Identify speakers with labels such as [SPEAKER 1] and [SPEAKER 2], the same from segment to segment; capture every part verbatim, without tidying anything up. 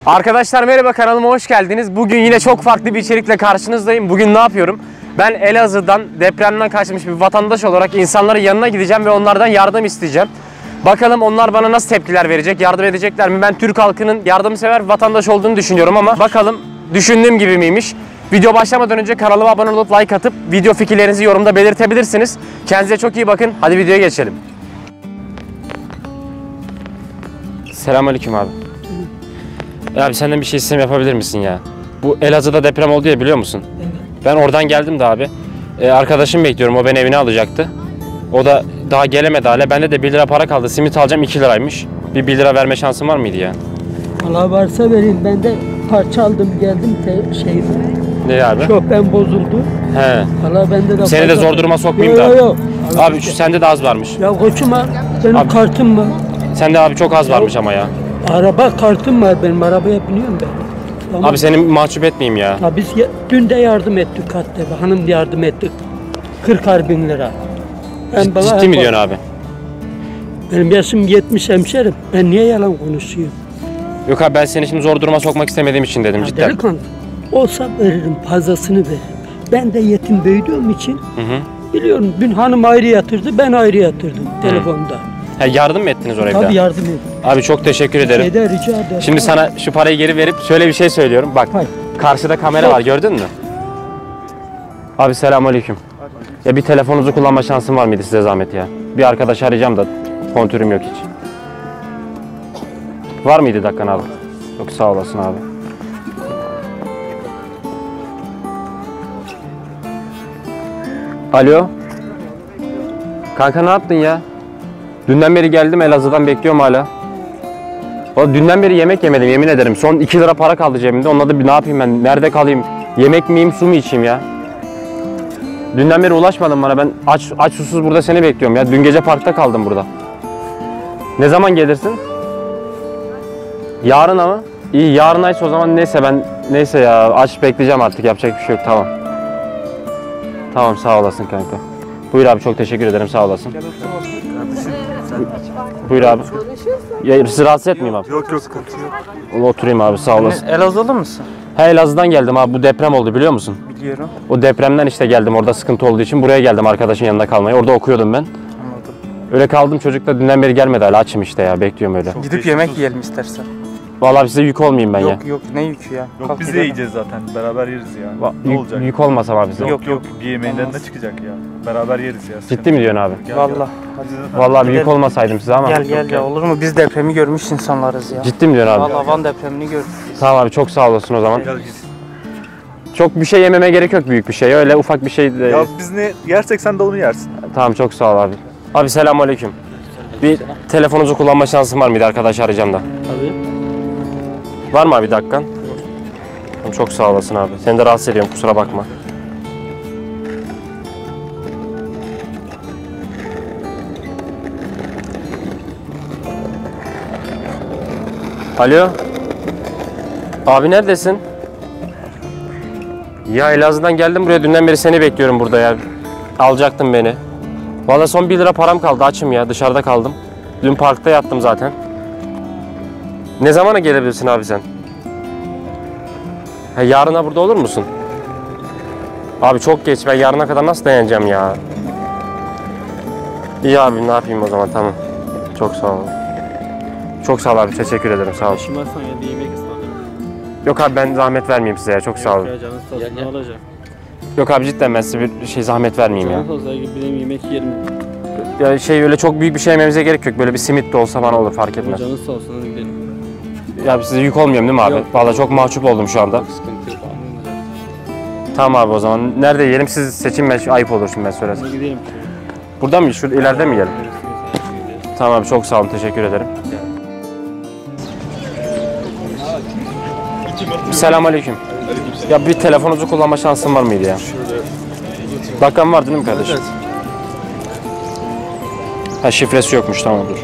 [SPEAKER 1] Arkadaşlar merhaba, kanalıma hoş geldiniz. Bugün yine çok farklı bir içerikle karşınızdayım. Bugün ne yapıyorum? Ben Elazığ'dan, depremden kaçmış bir vatandaş olarak insanların yanına gideceğim ve onlardan yardım isteyeceğim. Bakalım onlar bana nasıl tepkiler verecek, yardım edecekler mi? Ben Türk halkının yardımsever vatandaş olduğunu düşünüyorum ama bakalım düşündüğüm gibi miymiş? Video başlamadan önce kanalıma abone olup like atıp video fikirlerinizi yorumda belirtebilirsiniz. Kendinize çok iyi bakın. Hadi videoya geçelim. Selamünaleyküm abi. Abi senden bir şey istem yapabilir misin ya? Bu Elazığ'da deprem oldu ya, biliyor musun? Evet. Ben oradan geldim de abi. Ee, arkadaşım bekliyorum, o beni evine alacaktı. O da daha gelemedi hala. Bende de bir lira para kaldı. Simit alacağım, iki liraymış. Bir bir lira verme şansın var mıydı ya?
[SPEAKER 2] Allah varsa vereyim. Ben de parça aldım geldim te şey.
[SPEAKER 1] Ne abi?
[SPEAKER 2] Şofben bozuldu.
[SPEAKER 1] He.
[SPEAKER 2] Allah bende de.
[SPEAKER 1] Seni de zor duruma sokmayayım da.
[SPEAKER 2] Yok yok.
[SPEAKER 1] Abi şu sende de az varmış.
[SPEAKER 2] Ya koçuma benim
[SPEAKER 1] abi,
[SPEAKER 2] kartım var.
[SPEAKER 1] Sende abi çok az varmış ama ya.
[SPEAKER 2] Araba kartım var benim, arabaya biniyorum ben. Tamam.
[SPEAKER 1] Abi seni mahcup etmeyeyim ya.
[SPEAKER 2] Ya biz ya, dün de yardım ettik Kattepe. Hanım yardım ettik. kırkar bin lira.
[SPEAKER 1] Cid, bana, ciddi mi diyorsun abi?
[SPEAKER 2] Benim yaşım yetmiş hemşerim. Ben niye yalan konuşuyorum?
[SPEAKER 1] Yok abi, ben seni şimdi zor duruma sokmak istemediğim için dedim, ya cidden.
[SPEAKER 2] Delikanlı. Olsa veririm, fazlasını veririm. Ben de yetim büyüdüğüm için hı hı. biliyorum, dün hanım ayrı yatırdı, ben ayrı yatırdım hı. telefonda.
[SPEAKER 1] Ha, yardım mı ettiniz oraya?
[SPEAKER 2] Tabii yardım ettim.
[SPEAKER 1] Abi çok teşekkür ederim.
[SPEAKER 2] Şeyde rica ederim.
[SPEAKER 1] Şimdi abi, sana şu parayı geri verip şöyle bir şey söylüyorum. Bak, hayır, karşıda kamera var, gördün mü? Abi selamünaleyküm. Ya bir telefonunuzu kullanma şansım var mıydı size zahmet ya? Bir arkadaş arayacağım da kontürüm yok hiç. Var mıydı dakikan abi? Yok, sağ olasın abi. Alo. Kanka ne yaptın ya? Dünden beri geldim, Elazığ'dan bekliyorum hala. Vallahi dünden beri yemek yemedim, yemin ederim. Son iki lira para kaldı cebimde. Onunla da bir ne yapayım ben? Nerede kalayım? Yemek mi yiyeyim, su mu içeyim ya? Dünden beri ulaşmadın bana. Ben aç aç susuz burada seni bekliyorum ya. Dün gece parkta kaldım burada. Ne zaman gelirsin? Yarın ama. İyi, yarın aysa o zaman neyse ben neyse ya, aç bekleyeceğim artık, yapacak bir şey yok, tamam. Tamam, sağ olasın kanka. Buyur abi, çok teşekkür ederim, sağ olasın. Buyur abi. Ya, sizi rahatsız etmeyeyim abi.
[SPEAKER 3] Yok yok, sıkıntı yok.
[SPEAKER 1] Oturayım abi, sağ olasın.
[SPEAKER 3] Elazığlı mısın?
[SPEAKER 1] He, Elazığ'dan geldim abi, bu deprem oldu biliyor musun?
[SPEAKER 3] Biliyorum.
[SPEAKER 1] O depremden işte geldim, orada sıkıntı olduğu için buraya geldim arkadaşın yanında kalmaya. Orada okuyordum ben.
[SPEAKER 3] Anladım.
[SPEAKER 1] Öyle kaldım, çocuk da dünden beri gelmedi hala, açım işte ya, bekliyorum öyle.
[SPEAKER 3] Çok Gidip yemek olsun. Yiyelim istersen.
[SPEAKER 1] Vallahi size yük olmayayım ben
[SPEAKER 3] yok,
[SPEAKER 1] ya.
[SPEAKER 3] Yok yok, ne yükü ya?
[SPEAKER 4] Yok,
[SPEAKER 3] Kalk
[SPEAKER 4] biz de
[SPEAKER 3] gidelim.
[SPEAKER 4] yiyeceğiz zaten, beraber yeriz ya.
[SPEAKER 1] Va
[SPEAKER 4] ne
[SPEAKER 1] yük,
[SPEAKER 4] olacak?
[SPEAKER 1] Yük olmasa abi bize.
[SPEAKER 4] Yok
[SPEAKER 3] Yok,
[SPEAKER 4] yok, bir yemeğinden ne çıkacak ya? Beraber yeriz ya.
[SPEAKER 1] Ciddi mi diyorsun abi?
[SPEAKER 4] Gel,
[SPEAKER 3] Vallahi.
[SPEAKER 4] gel.
[SPEAKER 1] Vallahi bir yük olmasaydım size ama.
[SPEAKER 3] Gel gel ya, olur mu? Biz depremi görmüş insanlarız ya.
[SPEAKER 1] Ciddi mi diyorsun abi?
[SPEAKER 3] Vallahi Van depremini gördük.
[SPEAKER 1] Tamam abi, çok sağ olasın o zaman.
[SPEAKER 4] Gel git.
[SPEAKER 1] Çok bir şey yememe gerek yok, büyük bir şey. Öyle ufak bir şey de...
[SPEAKER 4] Ya biz ne yersek sen de onu yersin.
[SPEAKER 1] Tamam, çok sağ ol abi. Abi selamünaleyküm. Bir telefonunuzu kullanma şansım var mıydı? Arkadaş arayacağım da.
[SPEAKER 2] Tabii.
[SPEAKER 1] Var mı abi bir dakikan? Çok sağ olasın abi. Seni de rahatsız ediyorum, kusura bakma. Alo. Abi neredesin? Ya Elazığ'dan geldim buraya, dünden beri seni bekliyorum burada ya. Alacaktın beni. Vallahi son bir lira param kaldı, açım ya, dışarıda kaldım. Dün parkta yattım zaten. Ne zamana gelebilirsin abi sen? Ha, yarına burada olur musun? Abi çok geç, ben yarına kadar nasıl dayanacağım ya? İyi abi, ne yapayım o zaman, tamam. Çok sağ ol. Çok sağ ol abi, teşekkür ederim, sağ ol.
[SPEAKER 5] Şımarsan ya bir yemek ısmarlayayım.
[SPEAKER 1] Yok abi, ben zahmet vermeyeyim size ya, çok sağ olun.
[SPEAKER 5] Ya canın sağ olsun, ne olacak?
[SPEAKER 1] Yok abi, cidden ben size bir şey zahmet vermeyeyim ya.
[SPEAKER 5] Canın sağ olsun, bir de yemek yiyelim.
[SPEAKER 1] Ya şey, öyle çok büyük bir şey yememize gerek yok, böyle bir simit de olsa bana olur, fark etmez.
[SPEAKER 5] Canın sağ olsun, hadi gidelim.
[SPEAKER 1] Ya size yük olmuyorum değil mi abi?
[SPEAKER 5] Yok.
[SPEAKER 1] Vallahi çok mahcup oldum şu anda.
[SPEAKER 5] Sıkıntı yok.
[SPEAKER 1] Tamam abi, o zaman nerede yiyelim, siz seçin, ben ayıp olur şimdi ben söylersem.
[SPEAKER 5] Hadi gidelim.
[SPEAKER 1] Burada mı, şu ileride mi yiyelim? Tamam abi, çok sağ olun, teşekkür ederim. Selamünaleyküm. Ya bir telefonunuzu kullanma şansın var mıydı ya? Dakikan var değil mi kardeşim? Ha, şifresi yokmuş, tamam dur.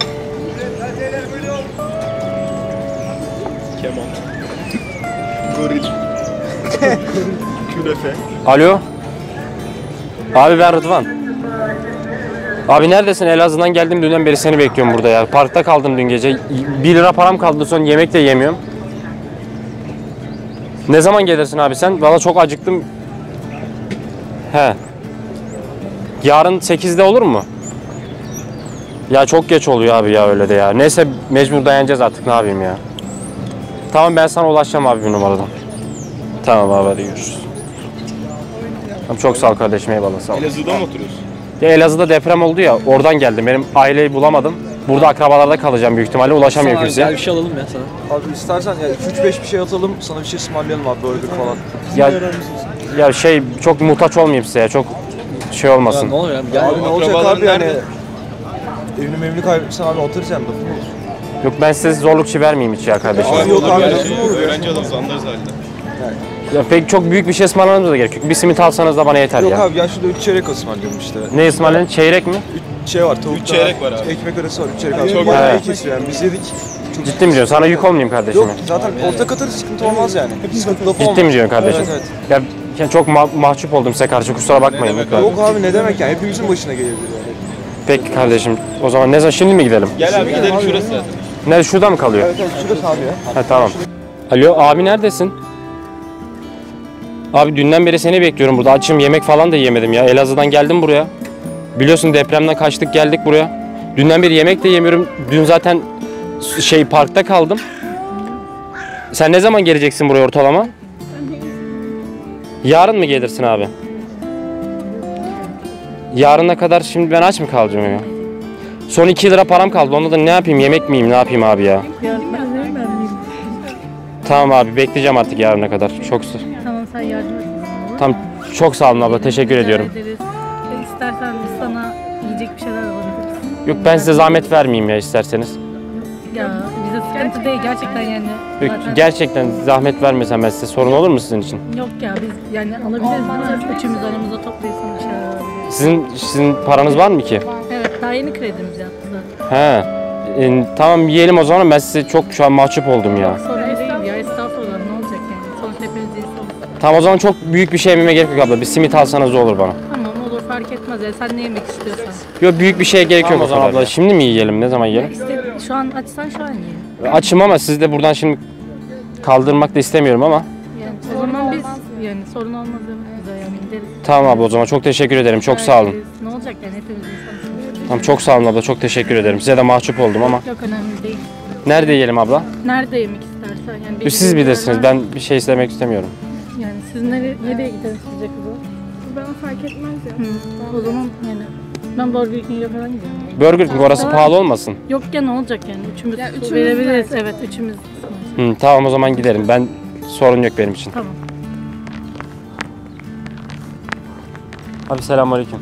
[SPEAKER 4] Kemal. Goril. Künefe.
[SPEAKER 1] Alo. Abi ben Rıdvan. Abi neredesin? Elazığ'dan geldim, dünden beri seni bekliyorum burada ya. Parkta kaldım dün gece. bir lira param kaldı, son yemek de yemiyorum. Ne zaman gelirsin abi sen? Valla çok acıktım. He. Yarın sekizde olur mu? Ya çok geç oluyor abi ya öyle de ya. Neyse mecbur dayanacağız artık, ne yapayım ya. Tamam, ben sana ulaşacağım abi bir numaradan. Tamam abi, hadi görüşürüz. Tamam, çok sağ ol kardeşim, eyvallah, sağ ol.
[SPEAKER 6] Elazığ'da mı oturuyorsun?
[SPEAKER 1] Ya Elazığ'da deprem oldu ya, oradan geldim. Benim aileyi bulamadım. Burada akrabalarda kalacağım büyük ihtimalle, ulaşamıyor
[SPEAKER 5] Sana
[SPEAKER 1] kimse.
[SPEAKER 5] gel bir şey alalım ya sana.
[SPEAKER 7] Abi istersen ya iki üç beş bir şey atalım, sana bir şey ısmarlayalım abi, burger falan.
[SPEAKER 1] Ya, ya şey, çok muhtaç olmayayım size ya, çok şey
[SPEAKER 5] Ya
[SPEAKER 1] olmasın.
[SPEAKER 5] ne oluyor abi? Gel.
[SPEAKER 7] Abi ne olacak
[SPEAKER 6] akrabaların
[SPEAKER 7] abi yani?
[SPEAKER 6] nerede?
[SPEAKER 7] Evini mevini kaybetmişsen abi otururuz yani, lafın olur.
[SPEAKER 1] Yok, ben size zorlukçu vermeyeyim hiç ya kardeşim.
[SPEAKER 7] Abi yok abi,
[SPEAKER 6] Gel,
[SPEAKER 7] lafın olur.
[SPEAKER 6] öğrenci adamız anlarız halde.
[SPEAKER 1] Ya pek çok büyük bir şey ısmarlamamız da gerek yok. Bir simit alsanız da bana yeter
[SPEAKER 7] Yok
[SPEAKER 1] ya.
[SPEAKER 7] abi, ya şurada üç çeyrek ısmarlayalım işte.
[SPEAKER 1] Ne ısmarlayın? Çeyrek mi?
[SPEAKER 7] Üç şey var, tavuk
[SPEAKER 6] Üç çeyrek var abi.
[SPEAKER 7] Ekmek arası var, üç çeyrek abi.
[SPEAKER 6] Çok
[SPEAKER 7] Bayağı
[SPEAKER 1] iyi.
[SPEAKER 7] iyi kesiyor yani, biz yedik. Çok
[SPEAKER 1] Ciddi mi diyorsun? Sana yük olmayayım kardeşim.
[SPEAKER 7] Yok zaten orta katarız, sıkıntı olmaz yani. Sıkıntı lafı olmaz.
[SPEAKER 1] Ciddi mi diyorsun kardeşim?
[SPEAKER 7] Evet evet.
[SPEAKER 1] Ya, ya çok ma- mahcup oldum size karşı, kusura bakmayın.
[SPEAKER 6] Ne
[SPEAKER 1] lütfen.
[SPEAKER 7] Yok abi ne demek yani, hepimizin başına gelebilir yani.
[SPEAKER 1] Peki kardeşim, o zaman ne zaman, şimdi mi gidelim?
[SPEAKER 6] Gel abi gidelim, şurası zaten.
[SPEAKER 1] Ne, şurada mı kalıyor?
[SPEAKER 7] Evet evet, şurası abi ya.
[SPEAKER 1] Ha, tamam. Alo abi, neredesin? Abi dünden beri seni bekliyorum burada, açım, yemek falan da yemedim ya. Elazığ'dan geldim buraya. Biliyorsun depremden kaçtık geldik buraya. Dünden beri yemek de yemiyorum. Dün zaten şey parkta kaldım. Sen ne zaman geleceksin buraya ortalama? Yarın mı gelirsin abi? Yarına kadar şimdi ben aç mı kalacağım ya? Son iki lira param kaldı. Onda da ne yapayım? Yemek miyim? Ne yapayım abi ya? Tamam abi, bekleyeceğim artık yarına kadar. Çok
[SPEAKER 8] Tamam, sen yardım et.
[SPEAKER 1] tam çok sağ olun abla. Teşekkür ediyorum.
[SPEAKER 8] Ederiz. E, İstersen biz sana yiyecek bir şeyler alabiliriz.
[SPEAKER 1] Yok, ben size zahmet vermeyeyim ya isterseniz.
[SPEAKER 8] Ya bize sıkıntı değil gerçekten yani.
[SPEAKER 1] Yok,
[SPEAKER 8] Zaten-
[SPEAKER 1] gerçekten zahmet vermesem ben size, sorun olur mu sizin için?
[SPEAKER 8] Yok ya, biz yani alabiliriz değil mi? Üçümüz aramızda toplayıp sana bir şeyler alabiliriz.
[SPEAKER 1] Sizin sizin paranız var mı ki?
[SPEAKER 8] Evet, daha yeni kredimiz yaptı zaten.
[SPEAKER 1] He. E, tamam yiyelim o zaman, ben size çok şu an mahcup oldum ya.
[SPEAKER 8] Sorun değil ya, estağfurullah, ne olacak yani? Sonuçta hepimiz insanız.
[SPEAKER 1] Tamam, o zaman çok büyük bir şey yememe gerek yok abla. Bir simit alsanız da olur bana.
[SPEAKER 8] Tamam, olur, fark etmez ya, sen ne yemek istiyorsan.
[SPEAKER 1] Yok, büyük bir şeye gerek yok o zaman abla. Şimdi mi yiyelim? Ne zaman yiyelim?
[SPEAKER 8] İşte şu an açsan şu an yiyelim.
[SPEAKER 1] Açım ama siz de buradan şimdi kaldırmak da istemiyorum ama.
[SPEAKER 8] Yani o zaman biz yani sorun olmaz bize yani gideriz.
[SPEAKER 1] Tamam abla, o zaman çok teşekkür ederim. Çok sağ olun.
[SPEAKER 8] Ne olacak yani, hepimiz insanız.
[SPEAKER 1] Tamam, çok sağ olun abla. Çok teşekkür ederim. Size de mahcup oldum ama.
[SPEAKER 8] Yok, önemli değil.
[SPEAKER 1] Nerede yiyelim abla?
[SPEAKER 8] Nerede yemek istersen yani.
[SPEAKER 1] Siz bilirsiniz. Ben bir şey istemek istemiyorum.
[SPEAKER 8] Yani siz nereye, nereye gideriz sizce kızım?
[SPEAKER 9] Bana fark etmez ya.
[SPEAKER 8] Hı. O zaman yani ben Burger King'e falan gidiyorum.
[SPEAKER 1] Burger King, orası pahalı olmasın.
[SPEAKER 8] Yok ya, ne olacak yani, üçümüz,
[SPEAKER 9] Ya üçümüz
[SPEAKER 8] verebiliriz. Evet, üçümüz.
[SPEAKER 1] Hı, tamam o zaman gidelim. Ben sorun yok benim için.
[SPEAKER 8] Tamam.
[SPEAKER 1] Abi selamünaleyküm.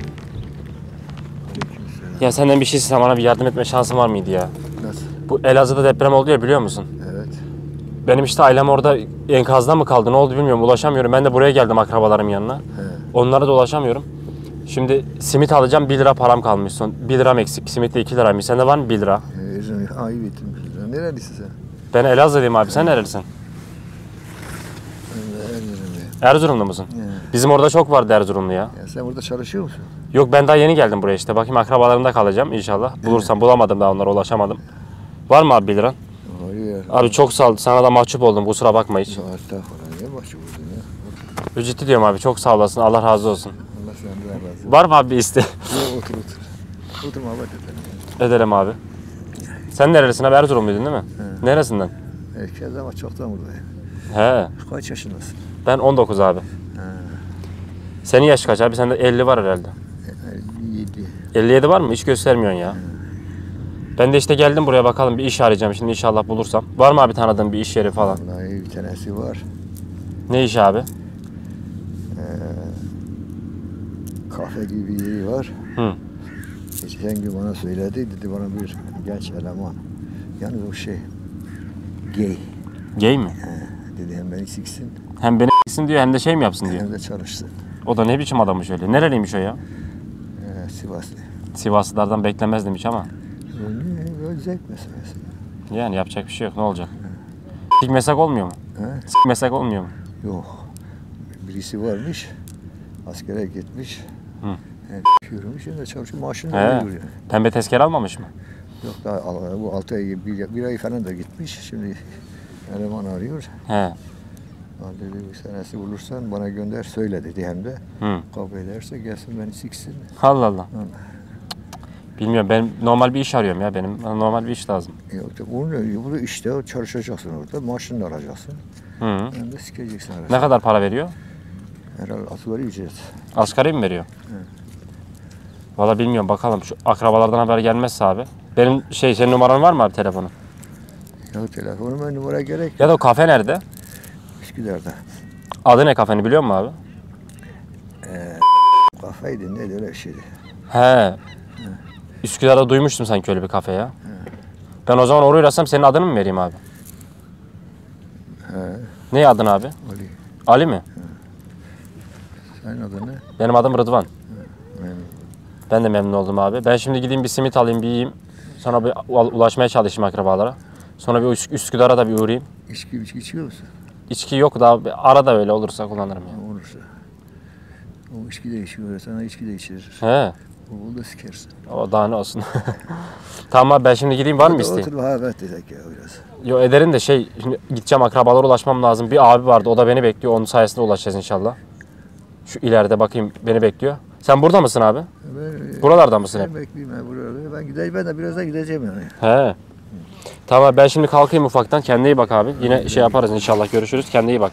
[SPEAKER 1] Ya senden bir şey istesem, bana bir yardım etme şansın var mıydı ya?
[SPEAKER 10] Nasıl?
[SPEAKER 1] Bu Elazığ'da deprem oldu ya, biliyor musun?
[SPEAKER 10] Evet.
[SPEAKER 1] Benim işte ailem orada enkazda mı kaldı, ne oldu bilmiyorum, ulaşamıyorum. Ben de buraya geldim akrabalarım yanına.
[SPEAKER 10] He.
[SPEAKER 1] Onlara da ulaşamıyorum. Şimdi simit alacağım, bir lira param kalmış son. bir liram eksik. Simit de iki liraymış. Sende var mı bir lira?
[SPEAKER 10] Ee, ayıp ettim. Nerelisin sen?
[SPEAKER 1] Ben Elazığ'lıyım abi. Sen nerelisin?
[SPEAKER 10] Ben de Erzurumluyum.
[SPEAKER 1] Erzurumlu musun?
[SPEAKER 10] He.
[SPEAKER 1] Bizim orada çok vardı Erzurumlu ya.
[SPEAKER 10] Ya sen burada çalışıyor musun?
[SPEAKER 1] Yok, ben daha yeni geldim buraya işte. Bakayım akrabalarımda kalacağım inşallah. Bulursam, bulamadım daha, onlara ulaşamadım. Var mı abi bir liran?
[SPEAKER 10] Hayır.
[SPEAKER 1] Abi çok sağ ol. Sana da mahcup oldum. Kusura bakma hiç.
[SPEAKER 10] Estağfurullah. Ne başvurdun ya?
[SPEAKER 1] Ciddi diyorum abi. Çok sağ olasın. Allah razı olsun.
[SPEAKER 10] Allah senden razı olsun.
[SPEAKER 1] Var mı abi bir iste?
[SPEAKER 10] Yo, otur otur. Otur Muhammed efendim.
[SPEAKER 1] Edelim abi. Sen nerelisin abi? Erzurumluydun değil mi?
[SPEAKER 10] He.
[SPEAKER 1] Neresinden?
[SPEAKER 10] Herkes ama çoktan buradayım.
[SPEAKER 1] He.
[SPEAKER 10] Kaç yaşındasın?
[SPEAKER 1] Ben on dokuz abi.
[SPEAKER 10] He.
[SPEAKER 1] Senin yaş kaç abi? Sende elli var herhalde.
[SPEAKER 10] Yedi.
[SPEAKER 1] elli yedi var mı? Hiç göstermiyorsun ya. Ben de işte geldim buraya, bakalım bir iş arayacağım şimdi inşallah bulursam. Var mı abi tanıdığın bir iş yeri falan?
[SPEAKER 10] Vallahi bir tanesi var.
[SPEAKER 1] Ne iş abi?
[SPEAKER 10] Ee, kafe gibi bir yeri var.
[SPEAKER 1] Hı.
[SPEAKER 10] Geçen gün bana söyledi. Dedi bana bir genç eleman. Yani o şey. Gay.
[SPEAKER 1] Gay mi?
[SPEAKER 10] He. Dedi hem beni siksin
[SPEAKER 1] Hem beni s**sin diyor hem de şey mi yapsın diyor.
[SPEAKER 10] hem de çalışsın.
[SPEAKER 1] O da ne biçim adammış öyle. Nereliymiş o ya?
[SPEAKER 10] Ee, Sivaslı.
[SPEAKER 1] Sivaslılardan beklemezdim hiç ama.
[SPEAKER 10] Öyle, öyle zevk meselesi.
[SPEAKER 1] Yani yapacak bir şey yok, ne olacak? Sikmesek olmuyor mu?
[SPEAKER 10] He?
[SPEAKER 1] Sikmesek olmuyor mu?
[SPEAKER 10] Yok. Birisi varmış. Askere gitmiş.
[SPEAKER 1] Hı.
[SPEAKER 10] Yani yürümüş şimdi çalışıyor. Maaşını
[SPEAKER 1] He.
[SPEAKER 10] alıyor yani.
[SPEAKER 1] Pembe tezkere almamış mı?
[SPEAKER 10] Yok daha bu altı ay, bir, bir ay falan da gitmiş. Şimdi eleman arıyor.
[SPEAKER 1] He.
[SPEAKER 10] Ha dedi bir senesi bulursan bana gönder söyle dedi hem de.
[SPEAKER 1] Hı.
[SPEAKER 10] Kabul ederse gelsin beni siksin.
[SPEAKER 1] Allah Allah. Bilmiyorum, ben normal bir iş arıyorum ya benim. Bana normal bir iş lazım.
[SPEAKER 10] Yok da bunu, bunu işte çalışacaksın orada, maaşını da alacaksın.
[SPEAKER 1] Hı.
[SPEAKER 10] Hem de sikeceksin arasında.
[SPEAKER 1] Ne kadar para veriyor?
[SPEAKER 10] Herhalde asgari ücret.
[SPEAKER 1] Asgari mi veriyor? Valla bilmiyorum, bakalım. Şu akrabalardan haber gelmezse abi. Benim şey, senin numaran var mı abi telefonu?
[SPEAKER 10] Ya telefonuma numara gerek
[SPEAKER 1] Ya da o kafe nerede?
[SPEAKER 10] Üsküdar'da.
[SPEAKER 1] Adı ne kafenin biliyor musun abi?
[SPEAKER 10] Kafaydı neydi öyle bir şeydi.
[SPEAKER 1] He. Üsküdar'da duymuştum sanki öyle bir kafe ya. Ben o zaman oraya uğrasam senin adını mı vereyim abi?
[SPEAKER 10] He.
[SPEAKER 1] Ne adın abi?
[SPEAKER 10] Ali.
[SPEAKER 1] Ali mi?
[SPEAKER 10] Senin adın ne?
[SPEAKER 1] Benim adım Rıdvan.
[SPEAKER 10] Memnun.
[SPEAKER 1] Ben de memnun oldum abi. Ben şimdi gideyim bir simit alayım, bir yiyeyim. Sonra bir ulaşmaya çalışayım akrabalara. Sonra bir Üsk- Üsküdar'a da bir uğrayayım.
[SPEAKER 10] İçki, içki içiyor musun?
[SPEAKER 1] İçki yok da arada öyle olursa kullanırım ya.
[SPEAKER 10] Ha, olursa. O içki de içiyor, sana içki de içirir.
[SPEAKER 1] He.
[SPEAKER 10] O da sikersin.
[SPEAKER 1] O daha ne olsun. Tamam abi, ben şimdi gideyim, var mı isteğin?
[SPEAKER 10] Otur ha evet dedik ya biraz.
[SPEAKER 1] Yo ederim de şey, şimdi gideceğim akrabalara ulaşmam lazım. Bir abi vardı, o da beni bekliyor. Onun sayesinde ulaşacağız inşallah. Şu ileride bakayım, beni bekliyor. Sen burada mısın abi?
[SPEAKER 10] Ben,
[SPEAKER 1] Buralarda mısın hep?
[SPEAKER 10] Ben bekleyeyim ya buralarda. Ben gideceğim, ben de birazdan gideceğim yani.
[SPEAKER 1] He. Tamam, ben şimdi kalkayım ufaktan. Kendine iyi bak abi. Yine şey yaparız inşallah, görüşürüz. Kendine iyi bak.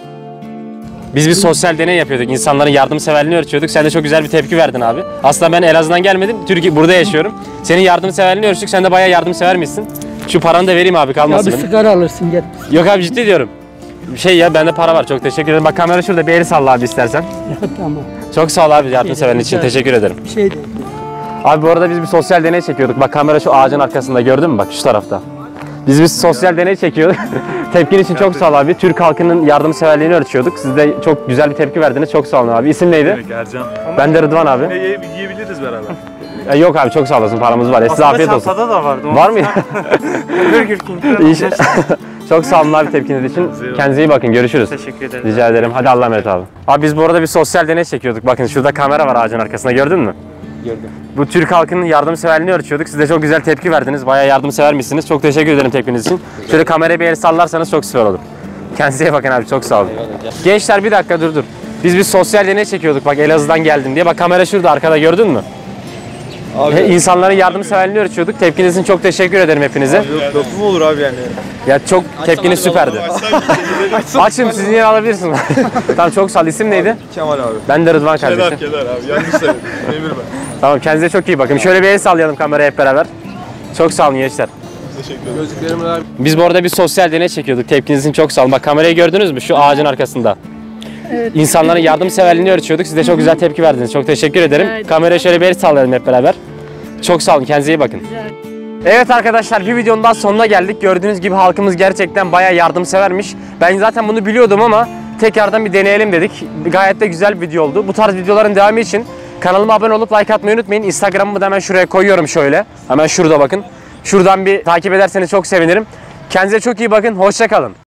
[SPEAKER 1] Biz bir sosyal deney yapıyorduk. İnsanların yardımseverliğini ölçüyorduk. Sen de çok güzel bir tepki verdin abi. Aslında ben Elazığ'dan gelmedim. Türkiye, burada yaşıyorum. Senin yardımseverliğini ölçtük. Sen de bayağı yardımsevermişsin. Şu paranı da vereyim abi,
[SPEAKER 2] Ya
[SPEAKER 1] kalmasın.
[SPEAKER 2] bir
[SPEAKER 1] benim.
[SPEAKER 2] sigara alırsın gel.
[SPEAKER 1] Yok abi, ciddi diyorum. Şey ya, bende para var. Çok teşekkür ederim. Bak kamera şurada, bir el salla abi istersen.
[SPEAKER 2] Ya tamam.
[SPEAKER 1] Çok sağ ol abi yardımseverliğin için. Teşekkür ederim.
[SPEAKER 2] Bir şey değil.
[SPEAKER 1] Abi bu arada biz bir sosyal deney çekiyorduk. Bak kamera şu ağacın arkasında, gördün mü? Bak şu tarafta. Biz bir sosyal deney çekiyorduk. Tepkin için çok sağ ol abi. Türk halkının yardımseverliğini ölçüyorduk. Siz de çok güzel bir tepki verdiniz. Çok sağ olun abi. İsim neydi?
[SPEAKER 4] Demek Ercan.
[SPEAKER 1] Ben de Rıdvan abi.
[SPEAKER 4] Yine ye- yiyebiliriz beraber.
[SPEAKER 1] Ya yok abi, çok sağ olasın. Paramız var. Ya size
[SPEAKER 3] Aslında
[SPEAKER 1] afiyet olsun.
[SPEAKER 3] çantada da vardı.
[SPEAKER 1] Var mı ya?
[SPEAKER 3] Burger King'de.
[SPEAKER 1] İyi şey- Çok sağ olun abi tepkiniz için. Kendinize iyi bakın. Görüşürüz.
[SPEAKER 3] Teşekkür ederim.
[SPEAKER 1] Rica ederim. Hadi Allah'a emanet abi. Abi biz bu arada bir sosyal deney çekiyorduk. Bakın şurada kamera var ağacın arkasında. Gördün mü?
[SPEAKER 5] Gördüm.
[SPEAKER 1] Bu Türk halkının yardımseverliğini ölçüyorduk. Siz de çok güzel tepki verdiniz. Bayağı yardımsevermişsiniz. Çok teşekkür ederim tepkiniz için. Şöyle kameraya bir el sallarsanız çok süper olur. Kendinize iyi bakın abi. Çok sağ olun. Gençler bir dakika dur dur. Biz bir sosyal deney çekiyorduk. Bak Elazığ'dan geldim diye. Bak kamera şurada arkada, gördün mü?
[SPEAKER 7] Abi,
[SPEAKER 1] İnsanların yardımseverliğini ölçüyorduk. Tepkiniz için çok teşekkür ederim hepinize.
[SPEAKER 7] yok lafı mı olur abi yani?
[SPEAKER 1] Ya çok tepkiniz süperdi. Açım, sizin yer alabilirsiniz. Tamam, çok sağ ol. İsim neydi?
[SPEAKER 7] Kemal abi.
[SPEAKER 1] Ben de Rıdvan kardeşim.
[SPEAKER 6] Kenar kenar abi. Yanlış söyledim. Emir ben.
[SPEAKER 1] Tamam, kendinize çok iyi bakın. Şöyle bir el sallayalım kameraya hep beraber. Çok sağ olun gençler.
[SPEAKER 6] Teşekkür ederim.
[SPEAKER 5] Gözlüklerim abi.
[SPEAKER 1] Biz bu arada bir sosyal deney çekiyorduk. Tepkiniz için çok sağ olun. Bak kamerayı gördünüz mü? Şu ağacın arkasında.
[SPEAKER 8] Evet.
[SPEAKER 1] İnsanların yardımseverliğini ölçüyorduk. Siz de çok güzel tepki verdiniz. Çok teşekkür ederim.
[SPEAKER 8] Rica ederim.
[SPEAKER 1] Kameraya şöyle bir el sallayalım hep beraber. Çok sağ olun. Kendinize iyi bakın. Evet arkadaşlar, bir videonun daha sonuna geldik. Gördüğünüz gibi halkımız gerçekten bayağı yardımsevermiş. Ben zaten bunu biliyordum ama tekrardan bir deneyelim dedik. Gayet de güzel bir video oldu. Bu tarz videoların devamı için kanalıma abone olup like atmayı unutmayın. Instagram'ımı da hemen şuraya koyuyorum şöyle. Hemen şurada bakın. Şuradan bir takip ederseniz çok sevinirim. Kendinize çok iyi bakın. Hoşça kalın.